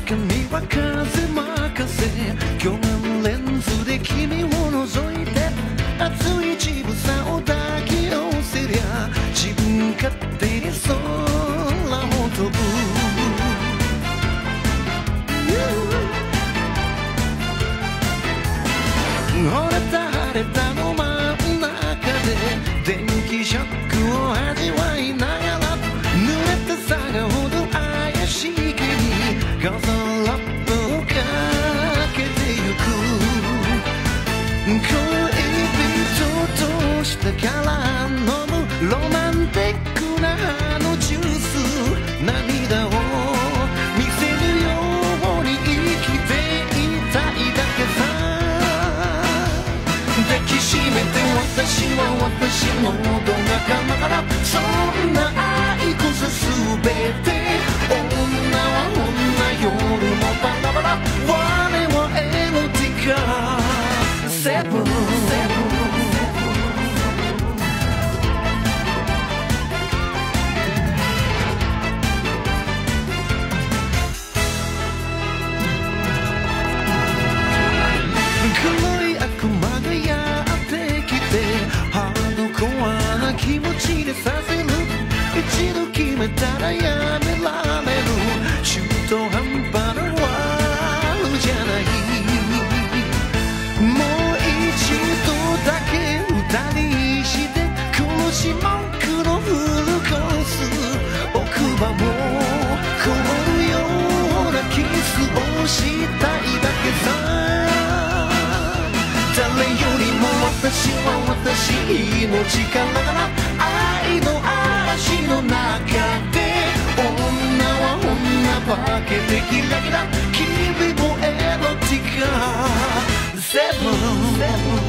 中には風任せ魚眼レンズで君を覗いて熱い乳房を抱き寄せりゃ自分勝手に空を飛ぶ晴れたの真ん中で電気ショックを味わいながら濡れた坂ほど怪しい君ガザラップをかけてゆく恋人としてから飲むロマンティックなあのジュース涙を見せるように生きていたいだけさ抱きしめて私は私のど仲間からそんな愛こそ全て女は女夜もバラバラ我はエロティカセブン黒い悪魔がやってきてハードコアな気持ちでさせる一度決めたらやめられる中途半端なワールじゃないもう一度だけ歌にして殺し文句のフルコース奥歯も凍るようなキスをしたいだけさ誰よりも私は私命からが愛の嵐の中で女は女化けてキラキラ君もエロティカセブン